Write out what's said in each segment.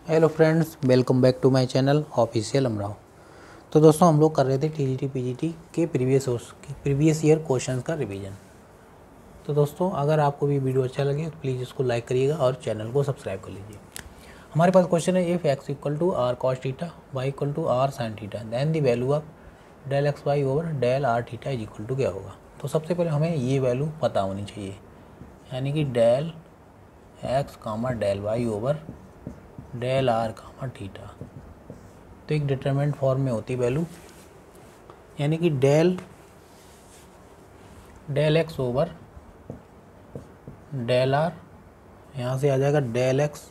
Hello friends, welcome back to my channel official Amrao. तो दोस्तों, हम लोग कर रहे थे टीजीटी पीजीटी के प्रीवियस ईयर क्वेश्चंस का रिवीजन। तो दोस्तों, अगर आपको भी वीडियो अच्छा लगे तो प्लीज़ इसको लाइक करिएगा और चैनल को सब्सक्राइब कर लीजिए। हमारे पास क्वेश्चन है, if x equal to r cos theta, y equal to r sine theta, then the value of del x y over del r theta is equal to क्या होगा। तो सबसे पहले हमें ये वैल्यू पता होनी चाहिए, यानी कि del x comma del y over del r comma theta. तो एक डिटरमिनेंट फॉर्म में होती वैल्यू, यानी कि del x over del r, यहाँ से आ जाएगा डेल एक्स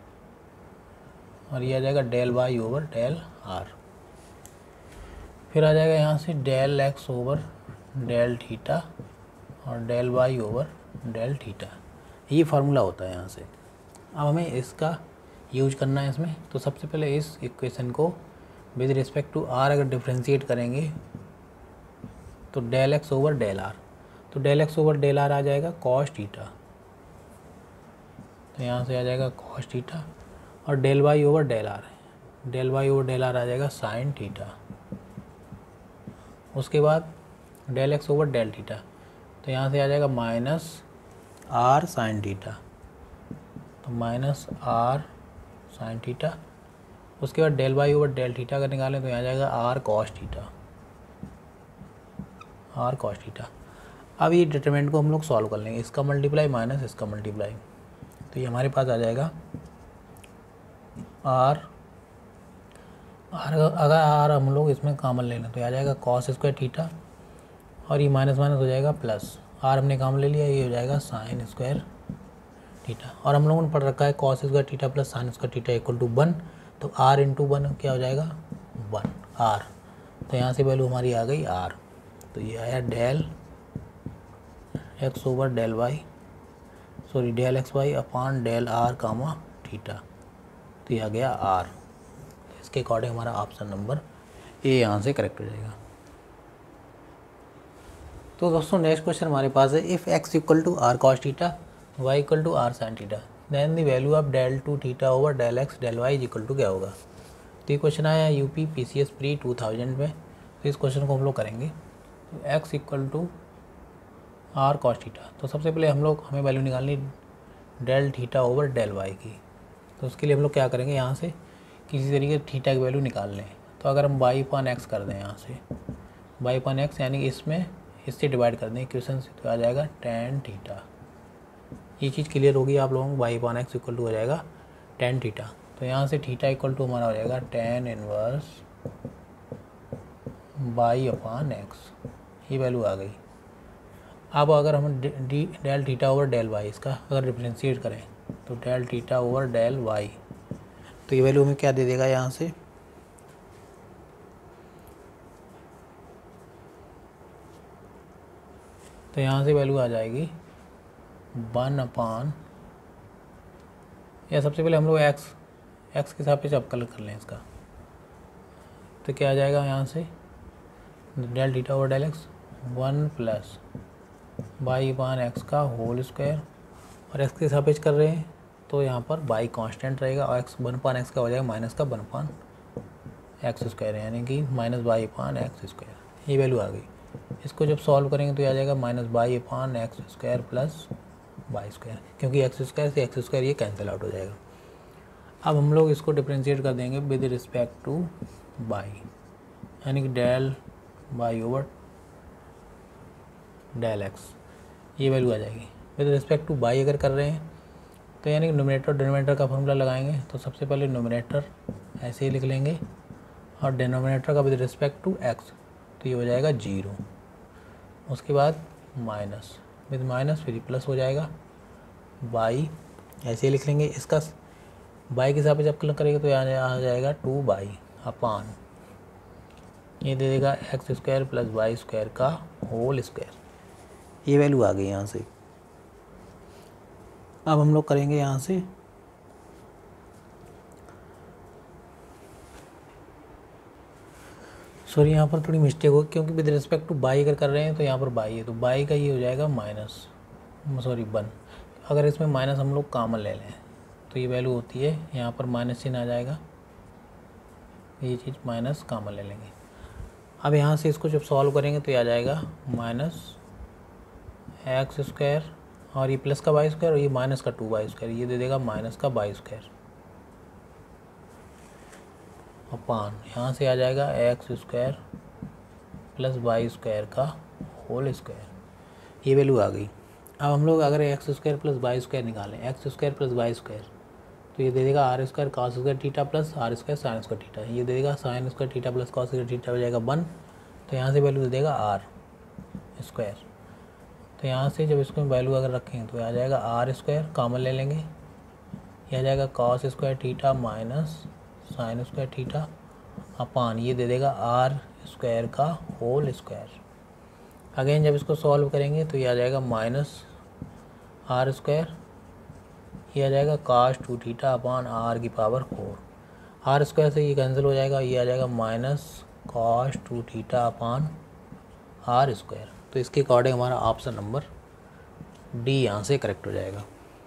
और ये आ जाएगा del y over del r. फिर आ जाएगा यहाँ से del x over del theta और del y over del theta. ये फार्मूला होता है यहाँ से। अब हमें इसका यूज करना है इसमें। तो सबसे पहले इस इक्वेशन को विद रिस्पेक्ट टू आर अगर डिफ्रेंशिएट करेंगे तो del x over del r, तो del x over del r आ जाएगा कॉस थीटा, तो यहाँ से आ जाएगा कॉस थीटा। और del y over del r, del y over del r आ जाएगा साइन थीटा। उसके बाद del x over del theta, तो यहाँ से आ जाएगा माइनस आर साइन थीटा, तो माइनस आर साइन थीटा। उसके बाद del y over del theta का निकालें तो यहाँ आ जाएगा r cos theta, r cos theta. अब ये डिटरमिनेंट को हम लोग सॉल्व कर लेंगे, इसका मल्टीप्लाई माइनस इसका मल्टीप्लाई, तो ये हमारे पास आ जाएगा आर अगर आर हम लोग इसमें कॉमन ले लें तो आ जाएगा कॉस स्क्वायर थीटा और ये माइनस माइनस हो जाएगा प्लस, आर हमने कॉमन ले लिया, ये हो जाएगा साइन स्क्वायर थीटा। और हम लोगों ने पढ़ रखा है cos square theta plus sine square theta equal to 1, तो आर इंटू 1 क्या हो जाएगा 1 आर। तो यहाँ से वैल्यू हमारी आ गई आर। तो ये आया del x over del y, sorry del x y upon del r comma theta, तो ये आ गया आर। इसके अकॉर्डिंग हमारा ऑप्शन नंबर ए यहाँ से करेक्ट हो जाएगा। तो दोस्तों, नेक्स्ट क्वेश्चन हमारे पास है, if x equal to r cos theta, y equal to r sine theta, then the value of del two theta over del x del y is equal to क्या होगा। तो ये क्वेश्चन आया UP PCS pre 2000 में। तो इस question को हम लोग करेंगे। तो x equal to r cos theta, तो सबसे पहले हमें वैल्यू निकालनी del theta over del y की। तो उसके लिए हम लोग क्या करेंगे, यहाँ से किसी तरीके थीटा की वैल्यू निकाल लें। तो अगर हम वाई पान एक्स कर दें, यहाँ से वाई पान एक्स यानी कि इससे डिवाइड कर दें इक्वेशन से, तो आ जाएगा टेन थीटा। ये चीज़ क्लियर होगी आप लोगों को, वाई पान एक्स इक्वल टू हो जाएगा टेन थीटा। तो यहाँ से थीटा इक्वल टू हमारा हो जाएगा tan inverse y upon x, ये वैल्यू आ गई। अब अगर हम del theta over del y इसका अगर डिफ्रेंशिएट करें तो del theta over del y, तो ये वैल्यू हमें क्या दे देगा यहाँ से, तो यहाँ से वैल्यू आ जाएगी 1 अपान, या सबसे पहले हम लोग एक्स के सापेक्ष अवकलन कर लें इसका। तो क्या आ जाएगा यहाँ से del theta over del x 1 plus y upon x का होल स्क्वायर, और एक्स के सापेक्ष कर रहे हैं तो यहाँ पर वाई कांस्टेंट रहेगा और एक्स 1 अपान एक्स का हो जाएगा माइनस का 1 अपान एक्स स्क्वायर, यानी कि minus y upon x square. ये वैल्यू आ गई। इसको जब सॉल्व करेंगे तो ये आ जाएगा minus y upon x square plus y square, क्योंकि एक्स स्क्वायर से एक्स स्क्वायर ये कैंसिल आउट हो जाएगा। अब हम लोग इसको डिफ्रेंशिएट कर देंगे विद रिस्पेक्ट टू वाई, यानी कि del y over del x, ये वैल्यू आ जाएगी। विद रिस्पेक्ट टू वाई अगर कर रहे हैं तो यानी कि नोमिनेटर डिनोमिनेटर का फॉर्मूला लगाएंगे। तो सबसे पहले नोमिनेटर ऐसे ही लिख लेंगे और डिनोमिनेटर का विद रिस्पेक्ट टू एक्स, तो ये हो जाएगा 0। उसके बाद माइनस, विद माइनस फिर प्लस हो जाएगा, वाई ऐसे ही लिख लेंगे। इसका वाई के हिसाब से जब क्लिक करेंगे तो यहाँ आ जाएगा 2 वाई अपान, ये दे देगा x square plus y square का होल स्क्वायर। ये वैल्यू आ गई यहाँ से। अब हम लोग करेंगे यहाँ से सॉरी, यहाँ पर थोड़ी मिस्टेक हो, क्योंकि विद रिस्पेक्ट टू बाई अगर कर रहे हैं तो यहाँ पर बाई है, तो बाई का ये हो जाएगा माइनस 1। अगर इसमें माइनस हम लोग कॉमन ले लें तो ये वैल्यू होती है, यहाँ पर माइनस चिन्ह आ जाएगा, ये चीज़ माइनस कॉमन ले लेंगे। अब यहाँ से इसको जब सॉल्व करेंगे तो ये आ जाएगा माइनस एक्स स्क्वायर और ये प्लस का वाई स्क्वायर और ये माइनस का 2y², ये दे देगा माइनस का y²। अपान यहाँ से आ जाएगा एक्स स्क्वायर प्लस y² का होल स्क्वायर, ये वैल्यू आ गई। अब हम लोग अगर एक्स स्क्वायर प्लस y² निकालें, एक्स स्क्वायर प्लस y², तो ये दे देगा r square cos square theta plus r square sine square theta, ये दे देगा sine square theta plus cos square theta हो जाएगा 1, तो यहाँ से वैल्यू दे देगा आर स्क्वायर। तो यहाँ से जब इसको वैल्यू अगर रखेंगे तो आ जाएगा आर स्क्वायर, कॉमन ले लेंगे, यह आ जाएगा cos square theta minus sine square theta upon ये दे देगा आर स्क्वायर का होल स्क्वायर। अगेन जब इसको सॉल्व करेंगे तो ये आ जाएगा माइनस आर स्क्वायर, ये आ जाएगा cos 2 थीटा अपान आर की पावर 4, आर स्क्वायर से ये कैंसिल हो जाएगा, ये आ जाएगा minus cos 2 theta upon r square. तो इसके अकॉर्डिंग हमारा ऑप्शन नंबर डी यहाँ से करेक्ट हो जाएगा।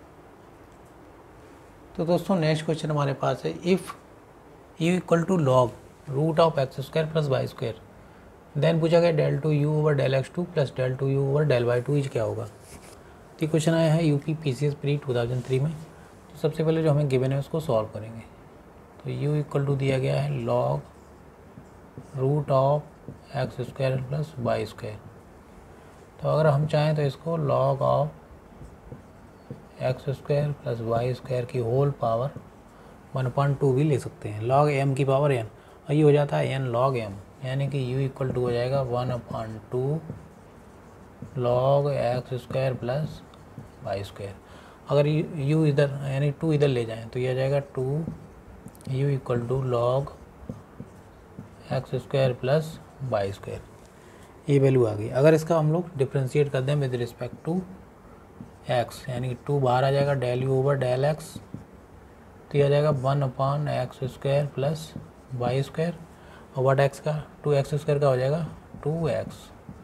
तो दोस्तों नेक्स्ट क्वेश्चन हमारे पास है, if u equal to log root of x square plus y square, then पूछा गया del two u over del x two plus del two u over del y two is क्या होगा। तो question आया है यूपी PCS प्री 2003 में। तो सबसे पहले जो हमें गिवन है उसको सॉल्व करेंगे। तो u इक्वल टू दिया गया है log root of x square plus y square. तो अगर हम चाहें तो इसको log of x square plus y square की होल पावर 1/2 भी ले सकते हैं, लॉग m की पावर n, और ये हो जाता है n log m, यानी कि u इक्वल टू हो जाएगा 1/2 log x square plus y square. अगर u इधर यानी 2 इधर ले जाएं तो ये आ जाएगा 2 u equal to log x square plus y square, ये वैल्यू आ गई। अगर इसका हम लोग डिफ्रेंशिएट कर दें विद रिस्पेक्ट टू x, यानी कि 2 बाहर आ जाएगा del u over del x, तो ये आ जाएगा 1/x square plus y square, और वाट x का 2x स्क्वायर का हो जाएगा 2x,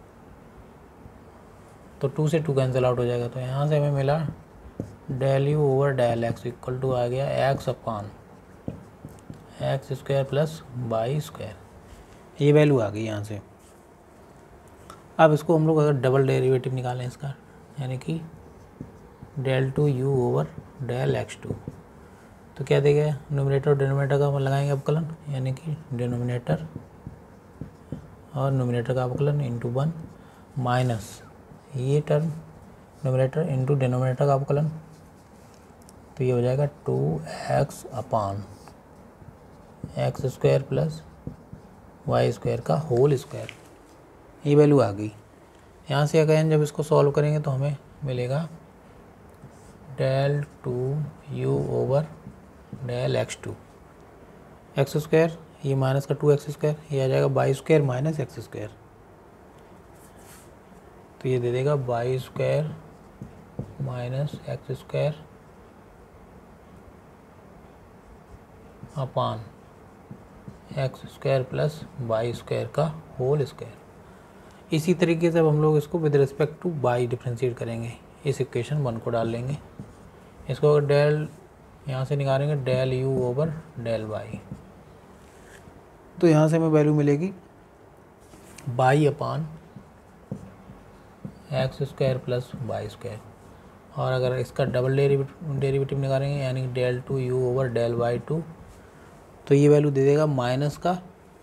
तो 2 से 2 कैंसिल आउट हो जाएगा। तो यहाँ से हमें मिला del u over del x equal to आ गया x upon x square plus y square, ये वैल्यू आ गई यहाँ से। अब इसको हम लोग अगर डबल डेरिवेटिव निकालें इसका, यानी कि del two u over del x two, तो क्या देगा, नोमिनेटर और डिनोमिनेटर का लगाएंगे अवकलन, यानी कि डिनोमिनेटर और नोमिनेटर का अवकलन इंटू 1 माइनस ये टर्म नोमिनेटर इंटू डिनोमिनेटर का अवकलन, तो ये हो जाएगा 2x upon x square plus y square का होल स्क्वायर, ये वैल्यू आ गई। यहाँ से अगर जब इसको सॉल्व करेंगे तो हमें मिलेगा del two u over del x two, x square ये माइनस का 2x स्क्वायर, ये आ जाएगा y square minus x square, तो ये दे देगा y square minus x square upon x square plus y square का होल स्क्वायर। इसी तरीके से अब हम लोग इसको with respect to y differentiate करेंगे, इस इक्वेशन 1 को डाल लेंगे, इसको अगर डेल यहाँ से निकालेंगे del u over del y, तो यहाँ से हमें वैल्यू मिलेगी y upon x square plus y square, और अगर इसका डबल डेरिवेटिव निकालेंगे यानी del two u over del y two, तो ये वैल्यू दे देगा माइनस का,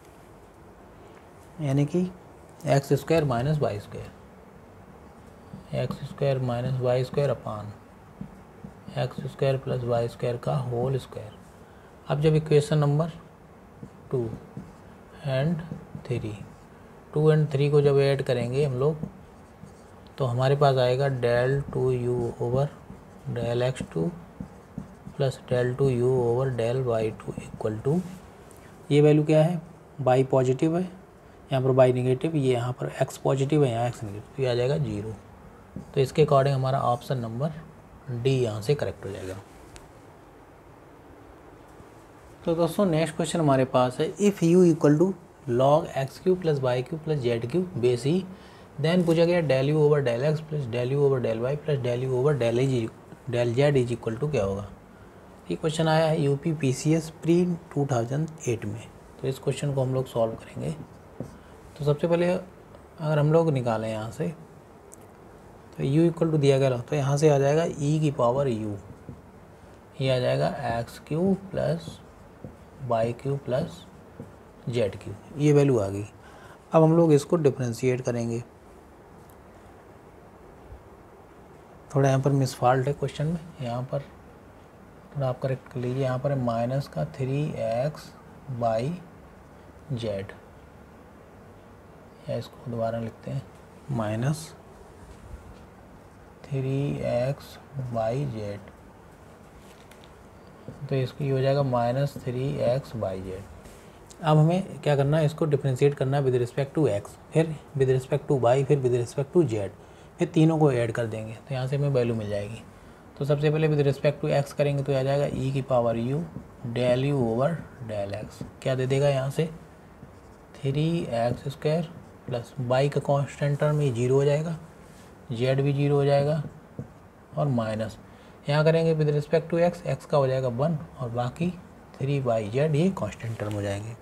यानी कि x square minus y square, x square minus y square upon x square plus y square का होल स्क्वायर। अब जब इक्वेशन नंबर 2 एंड 3 को जब ऐड करेंगे हम लोग, तो हमारे पास आएगा del two u over del x two plus del two u over del y two equal to, ये वैल्यू क्या है, वाई पॉजिटिव है, यहाँ पर वाई नेगेटिव, ये यहाँ पर एक्स पॉजिटिव है, यहाँ एक्स नेगेटिव, तो ये आ जाएगा 0। तो इसके अकॉर्डिंग हमारा ऑप्शन नंबर डी यहाँ से करेक्ट हो जाएगा। तो दोस्तों नेक्स्ट क्वेश्चन हमारे पास है, if u equal to log x Q plus y Q plus z cube base e, then पूछा गया del u over del x plus del u over del y plus del u over del z is equal to क्या होगा। ये question आया है UP PCS pre 2008 में। तो इस क्वेश्चन को हम लोग सॉल्व करेंगे। तो सबसे पहले अगर हम लोग निकालें यहाँ से, तो u इक्वल टू दिया गया, तो यहाँ से आ जाएगा e की पावर u, ये आ जाएगा x Q plus y Q plus z cube, ये वैल्यू आ गई। अब हम लोग इसको डिफरेंशिएट करेंगे। थोड़ा यहाँ पर मिसफॉल्ट है क्वेश्चन में, यहाँ पर थोड़ा आप करेक्ट कर लीजिए। यहाँ पर माइनस का 3x बाई जेड, या इसको दोबारा लिखते हैं माइनस 3x बाई जेड, तो इसको ये हो जाएगा माइनस 3x बाई जेड। अब हमें क्या करना है, इसको डिफरेंशिएट करना है विद रिस्पेक्ट टू x, फिर विद रिस्पेक्ट टू y, फिर विद रिस्पेक्ट टू z, फिर तीनों को ऐड कर देंगे तो यहाँ से हमें वैल्यू मिल जाएगी। तो सबसे पहले विद रिस्पेक्ट टू x करेंगे तो आ जाएगा e की power u del u over del x, क्या दे देगा यहाँ से 3x स्क्वायर प्लस y का कॉन्स्टेंट टर्म ये 0 हो जाएगा, z भी 0 हो जाएगा, और माइनस यहाँ करेंगे with respect to x, x का हो जाएगा 1 और बाकी 3/z ये कांस्टेंट टर्म हो जाएंगे।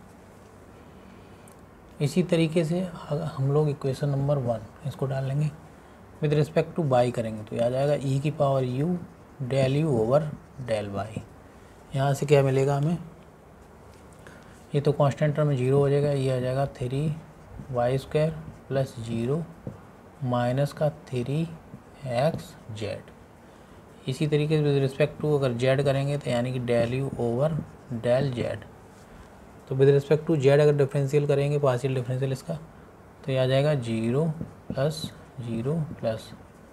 इसी तरीके से हम लोग इक्वेशन नंबर 1 इसको डाल लेंगे, विद रिस्पेक्ट टू y करेंगे तो आ जाएगा e की power u del u over del y। यहाँ से क्या मिलेगा हमें, ये तो कांस्टेंट टर्म 0 हो जाएगा, ये आ जाएगा 3y स्क्वायर प्लस 0 माइनस का 3xz। इसी तरीके से विद रिस्पेक्ट टू अगर z करेंगे तो यानी कि del u over del z, तो विद रिस्पेक्ट टू z अगर डिफरेंशियल करेंगे पार्शियल डिफरेंशियल इसका, तो ये आ जाएगा 0 plus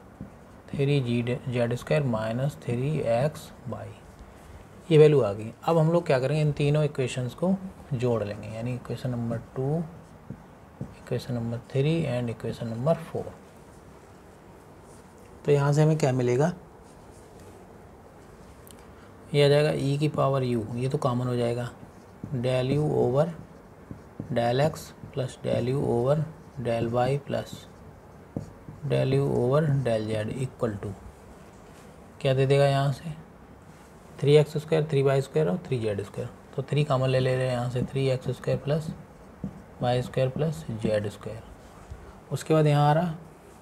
3z square minus 3x y, ये वैल्यू आ गई। अब हम लोग क्या करेंगे, इन तीनों इक्वेशंस को जोड़ लेंगे, यानी equation number 2, equation number 3 and equation number 4। तो यहाँ से हमें क्या मिलेगा, ये आ जाएगा e की पावर u, ये तो कॉमन हो जाएगा, del u over del x plus del u over del y plus del u over del z equal to क्या दे देगा यहाँ से 3x स्क्वायर 3y स्क्वायर और 3z स्क्वायर, तो 3 कॉमन ले रहे हैं यहाँ से, 3x square plus y square plus z square. उसके बाद यहाँ आ रहा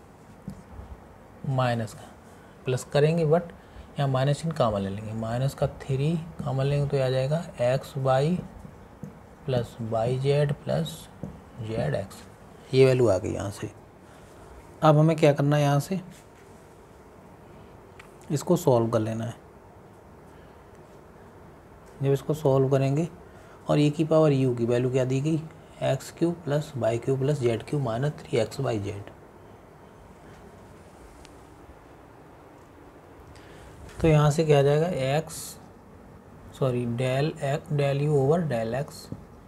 माइनस का, प्लस करेंगे बट यहाँ माइनस इन कॉमन ले लेंगे, माइनस का 3 कॉमन लेंगे तो आ जाएगा x y plus y z plus z x, ये वैल्यू आ गई यहाँ से। अब हमें क्या करना है, यहाँ से इसको सॉल्व कर लेना है। जब इसको सॉल्व करेंगे और e की पावर u की वैल्यू क्या दी गई, x Q plus y Q plus z Q minus 3x by z, तो यहाँ से क्या आ जाएगा del u over del x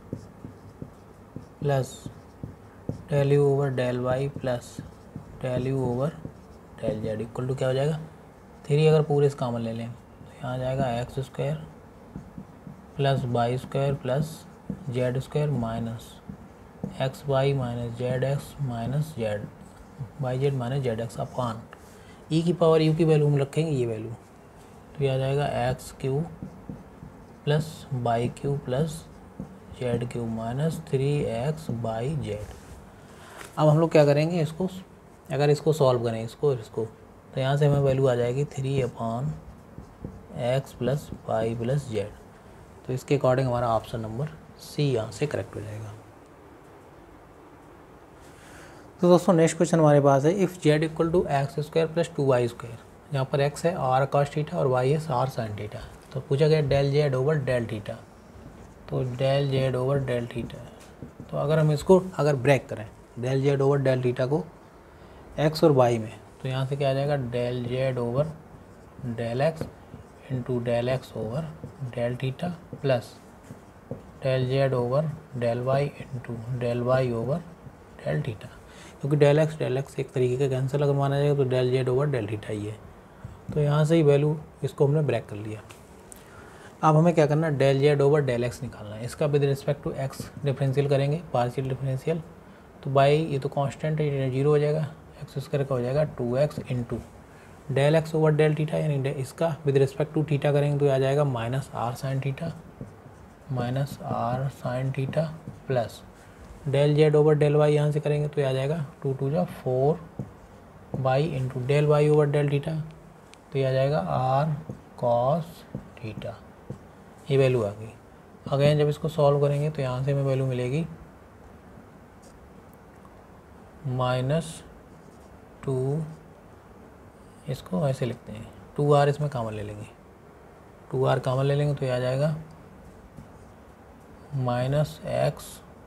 plus del u over del y plus del u over del z equal to क्या हो जाएगा 3 अगर पूरे इस कॉमन ले लें तो यहाँ आ जाएगा x square plus y square plus z square minus x y minus z x minus z y z minus z x upon e की पावर यू की वैल्यू हम रखेंगे ये वैल्यू, तो ये आ जाएगा x Q plus y Q plus z Q minus 3x by z. अब हम लोग क्या करेंगे, इसको अगर इसको सॉल्व करें इसको तो यहाँ से हमें वैल्यू आ जाएगी 3/x plus Y plus Z, तो इसके अकॉर्डिंग हमारा ऑप्शन नंबर सी यहाँ से करेक्ट हो जाएगा। तो दोस्तों नेक्स्ट क्वेश्चन हमारे पास है, if z equal to x square plus 2y square, यहाँ पर x है आर कॉस थीटा और y है आर साइन थीटा, तो पूछा गया del z over del theta, तो del z over del theta, तो अगर हम इसको अगर ब्रेक करें del z over del theta को x और y में, तो यहाँ से क्या आ जाएगा del z over del x into del x over del theta plus del z over del y into del y over del theta, क्योंकि डेल एक्स एक तरीके का कैंसिल अगर माना जाएगा तो del z over del theta ही है, तो यहाँ से ही वैल्यू इसको हमने ब्रेक कर लिया। अब हमें क्या करना है, del z over del x निकालना है, इसका with respect to x differential करेंगे पार्शियल डिफरेंशियल, तो बाई ये तो कांस्टेंट है 0 हो जाएगा, एक्स स्क्वायर का हो जाएगा 2x into del x over del theta यानी इसका विद रिस्पेक्ट टू थीटा करेंगे तो आ जाएगा minus r sine theta plus del z over del y यहाँ से करेंगे तो आ जाएगा 2 2 जा 4 y into del y over del theta तो ये आ जाएगा आर कॉस थीटा। ये वैल्यू आ गई। अगेन जब इसको सॉल्व करेंगे तो यहाँ से हमें वैल्यू मिलेगी -2, इसको ऐसे लिखते हैं 2r, इसमें कॉमन ले लेंगे, 2r कॉमन ले लेंगे तो ये आ जाएगा -x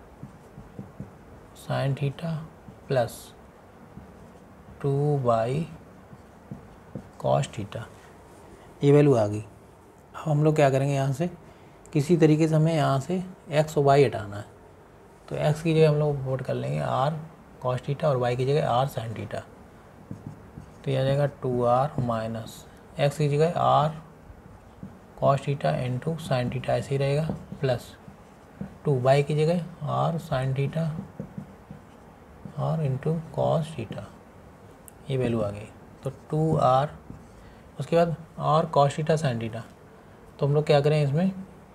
sine theta plus 2 y cos theta. ये वैल्यू आ गई। अब हम लोग क्या करेंगे, यहाँ से किसी तरीके से हमें यहाँ से x और y हटाना है। तो x की जगह हम लोग पुट कर लेंगे r कॉस थीटा और y की जगह r साइन थीटा। तो ये आ जाएगा 2r माइनस x की जगह r cos theta into sine theta ऐसे ही रहेगा प्लस 2 y की जगह r sine theta r into cos theta. ये वैल्यू आ गई। तो 2r, उसके बाद r cos theta sine theta. तो हम लोग क्या करें, इसमें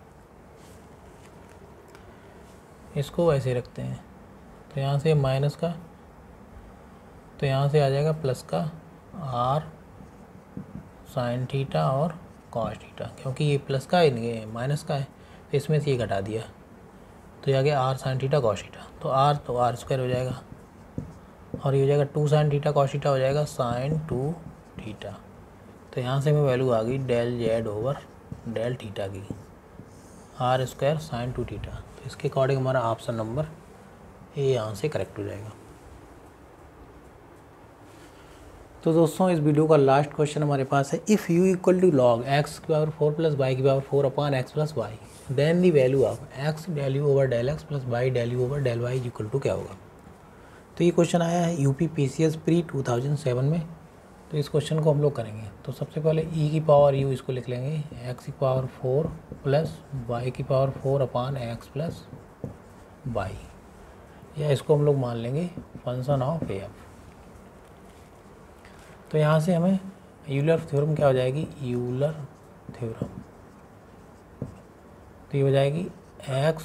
इसको ऐसे रखते हैं। तो यहाँ से माइनस का, तो यहाँ से आ जाएगा प्लस का r साइन थीटा और कॉस थीटा, क्योंकि ये प्लस का है ये माइनस का है तो इसमें से ये घटा दिया तो ये आ गया r sine theta cos theta. तो r स्क्वायर हो जाएगा और ये हो जाएगा 2 साइन थीटा कॉस थीटा हो जाएगा साइन 2 थीटा। तो यहाँ से हमें वैल्यू आ गई del z over del theta की, r स्क्वायर साइन 2 थीटा। तो इसके अकॉर्डिंग हमारा ऑप्शन नंबर ए यहाँ से करेक्ट हो जाएगा। तो दोस्तों इस वीडियो का लास्ट क्वेश्चन हमारे पास है, if u equal to log x की पावर 4 प्लस y की power 4 upon x plus y, then the value of x del u over del x plus y del u over del y equal to क्या होगा। तो ये question आया है UP PCS pre 2007 में। तो इस क्वेश्चन को हम लोग करेंगे। तो सबसे पहले e की पावर u इसको लिख लेंगे x की पावर 4 प्लस y की power 4 upon x plus y, या इसको हम लोग मान लेंगे फंक्शन ऑफ f। तो यहाँ से हमें यूलर थ्योरम क्या हो जाएगी, यूलर थ्योरम। तो ये हो जाएगी x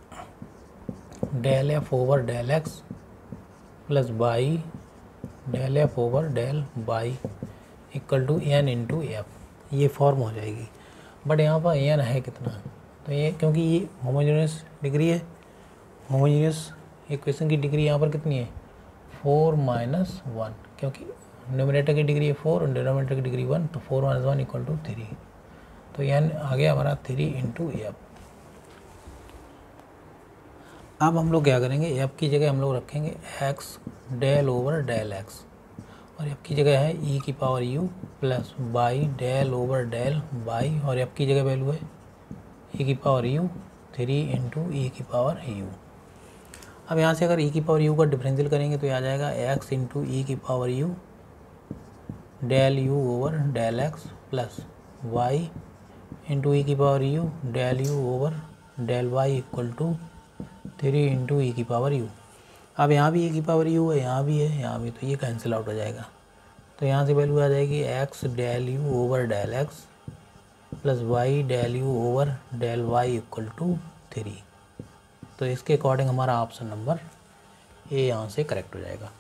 del f over del x plus y del f over del y equal to n into f. ये फॉर्म हो जाएगी। बट यहाँ पर n है कितना, तो ये क्योंकि ये होमोजेनियस डिग्री है, होमोजेनियस इक्वेशन की डिग्री यहाँ पर कितनी है 4 माइनस 1, क्योंकि न्यूमरेटर की डिग्री है 4 और डिनोमिनेटर की डिग्री 1, तो 4 माइनस 1 इक्वल टू 3। तो n आ गया हमारा 3 इंटू एफ। अब हम लोग क्या करेंगे, एफ की जगह हम लोग रखेंगे x del over del x और एफ की जगह है e की power u plus y del over del y और एफ की जगह वैल्यू है e की पावर u 3 इंटू e की पावर u। अब यहाँ से अगर e की पावर u का डिफरेंशियल करेंगे तो आ जाएगा x इंटू e की power u del u over del x plus y into e की power u del u over del y equal to 3 into e की पावर u। अब यहाँ भी e की पावर u है, यहाँ भी है, यहाँ भी, तो ये कैंसिल आउट हो जाएगा। तो यहाँ से वैल्यू आ जाएगी x del u over del x plus y del u over del y equal to 3। तो इसके अकॉर्डिंग हमारा ऑप्शन नंबर ए यहाँ से करेक्ट हो जाएगा।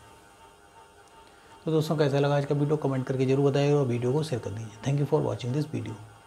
तो दोस्तों कैसा लगा आज का वीडियो, कमेंट करके जरूर बताइएगा और वीडियो को शेयर कर दीजिए। Thank you for watching this video.